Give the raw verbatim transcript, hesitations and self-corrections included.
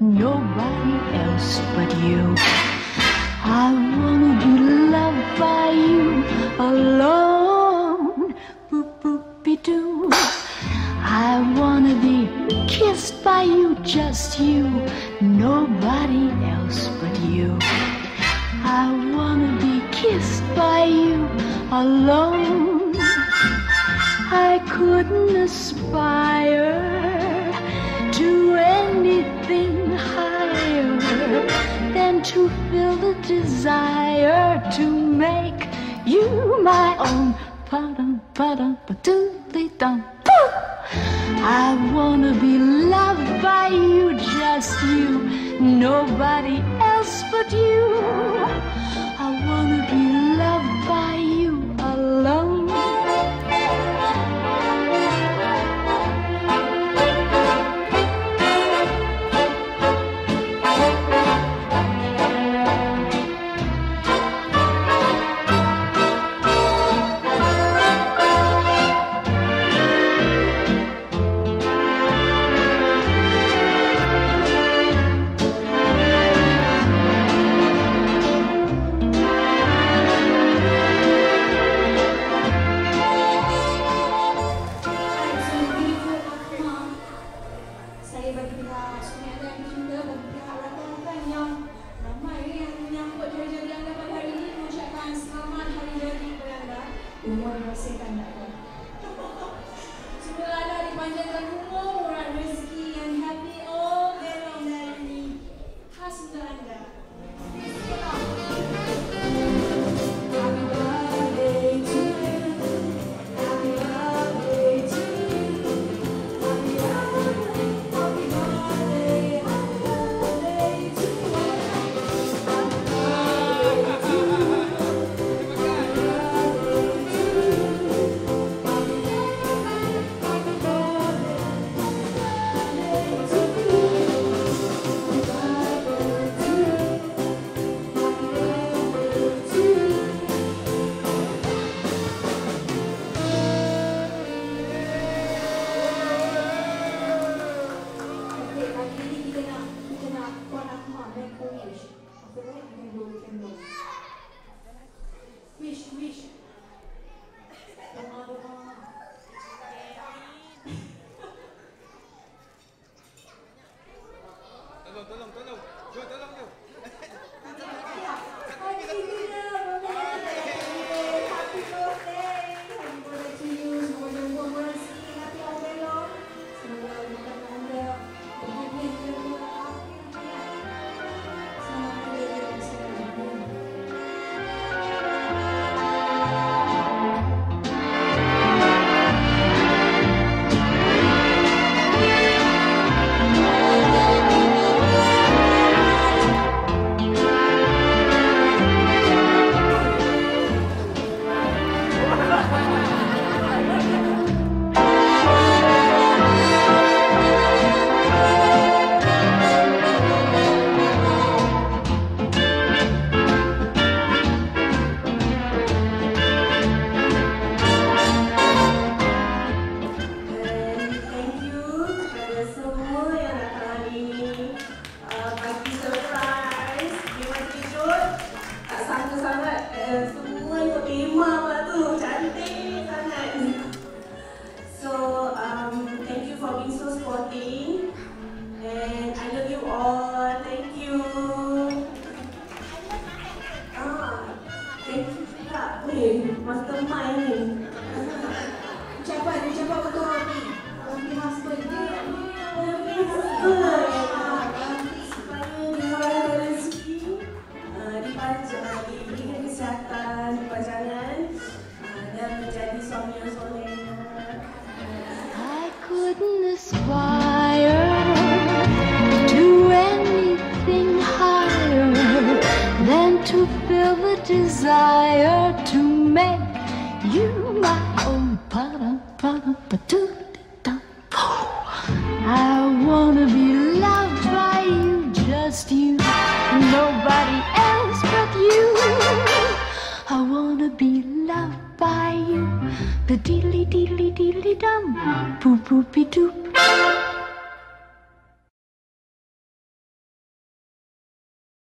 nobody else but you. I wanna be loved by you alone. Boop boopy doo. I wanna be kissed by you, just you, nobody else but you. I wanna be kissed by you alone. I couldn't aspire to anything higher than to feel the desire to make you my own. Pa-dum, pa-dum, pa-doodly-dum. I wanna be loved by you, just you, nobody else but you. I wanna be loved by you alone. Umur bersihkan anda. Semoga anda dipanjangkan umur, murah rezeki yang happy all day long dan ini khas untuk anda. Happy birthday to you. Happy birthday to you. Happy birthday, happy birthday, happy birthday to you. Happy birthday to you. Wish, wish. Doa-doa. Tolong, tolong, tolong. Jom, tolong, jom. Happy birthday. Happy birthday. Happy birthday to you. Semoga umur bersih, happy all day long. Semoga makan anda bahagia hingga akhir hayat. Selamat hari raya bersama. And I love you all. Thank you. Ah, thank you juga. Weh, mastermind ni. Ucapan, ucapan betul ni. Happy husband dia. Happy husband. Supaya dimurahkan rezeki, dipanjang, diberikan kesihatan, kepanjangan dan menjadi suami yang soleh. I couldn't aspire to anything higher than to feel the desire to make you my own. I wanna be loved by you, just you, nobody else but you. I wanna be loved by you, the diddly diddly diddly dum, boop boopy doop.